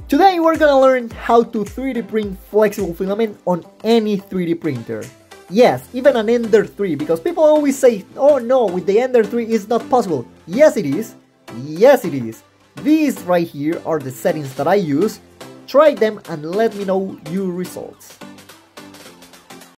Today we're gonna learn how to 3D print flexible filament on any 3D printer. Yes, even an Ender 3, because people always say, oh no, with the Ender 3 it's not possible. Yes it is. Yes it is. These right here are the settings that I use. Try them and let me know your results.